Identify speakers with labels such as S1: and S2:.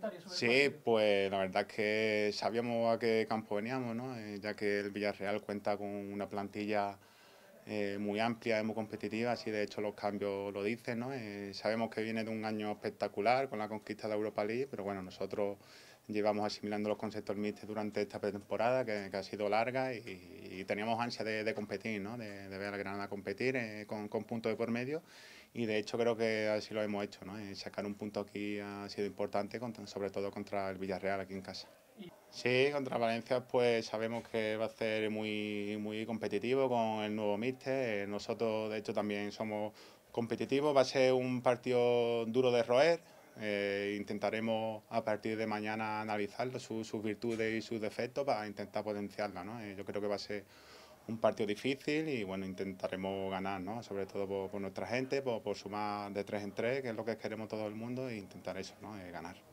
S1: comentarios sobre el
S2: Sí,
S1: partido?
S2: pues la verdad es que sabíamos a qué campo veníamos, ¿no? Ya que el Villarreal cuenta con una plantilla muy amplia y muy competitiva, así de hecho los cambios lo dicen, ¿no? Sabemos que viene de un año espectacular con la conquista de la Europa League, pero bueno, nosotros llevamos asimilando los conceptos del míster durante esta pretemporada, que ha sido larga, y teníamos ansia de competir, ¿no? De ver a la Granada competir con puntos de por medio, y de hecho creo que así lo hemos hecho, ¿no? Sacar un punto aquí ha sido importante, sobre todo contra el Villarreal aquí en casa. Sí, contra Valencia pues sabemos que va a ser muy competitivo con el nuevo míster. Nosotros de hecho también somos competitivos. Va a ser un partido duro de roer. Intentaremos a partir de mañana analizarlo, sus virtudes y sus defectos para intentar potenciarla, ¿no? Yo creo que va a ser un partido difícil y bueno, intentaremos ganar, ¿no? Sobre todo por nuestra gente, por sumar de 3 en 3, que es lo que queremos todo el mundo, e intentar eso, ¿no? Ganar.